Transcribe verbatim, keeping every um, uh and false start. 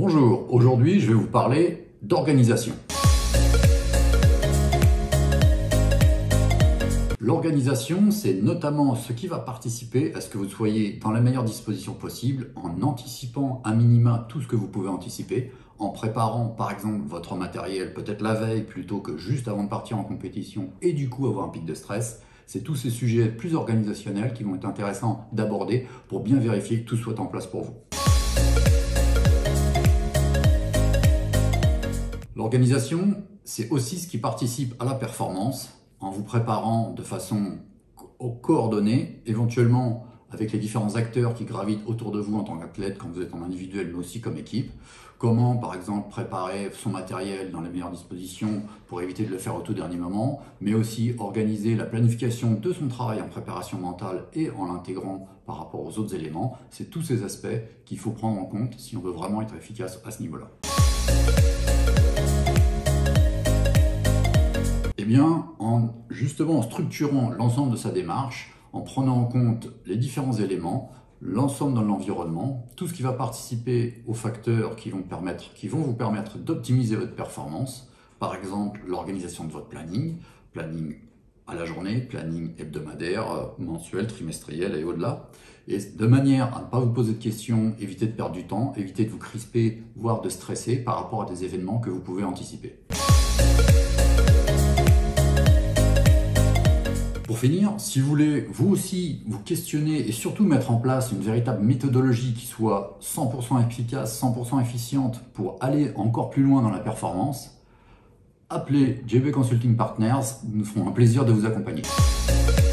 Bonjour, aujourd'hui je vais vous parler d'organisation. L'organisation, c'est notamment ce qui va participer à ce que vous soyez dans la meilleure disposition possible en anticipant à minima tout ce que vous pouvez anticiper, en préparant par exemple votre matériel peut-être la veille plutôt que juste avant de partir en compétition et du coup avoir un pic de stress. C'est tous ces sujets plus organisationnels qui vont être intéressants d'aborder pour bien vérifier que tout soit en place pour vous. L'organisation, c'est aussi ce qui participe à la performance en vous préparant de façon coordonnée, éventuellement avec les différents acteurs qui gravitent autour de vous en tant qu'athlète quand vous êtes en individuel mais aussi comme équipe. Comment par exemple préparer son matériel dans les meilleures dispositions pour éviter de le faire au tout dernier moment, mais aussi organiser la planification de son travail en préparation mentale et en l'intégrant par rapport aux autres éléments. C'est tous ces aspects qu'il faut prendre en compte si on veut vraiment être efficace à ce niveau-là. Eh bien, en, justement en structurant l'ensemble de sa démarche, en prenant en compte les différents éléments, l'ensemble de l'environnement, tout ce qui va participer aux facteurs qui vont, permettre, qui vont vous permettre d'optimiser votre performance, par exemple l'organisation de votre planning, planning à la journée, planning hebdomadaire, mensuel, trimestriel et au-delà, et de manière à ne pas vous poser de questions, éviter de perdre du temps, éviter de vous crisper, voire de stresser par rapport à des événements que vous pouvez anticiper. Pour finir, si vous voulez vous aussi vous questionner et surtout mettre en place une véritable méthodologie qui soit cent pour cent efficace, cent pour cent efficiente pour aller encore plus loin dans la performance, appelez J B Consulting Partners, nous nous ferons un plaisir de vous accompagner.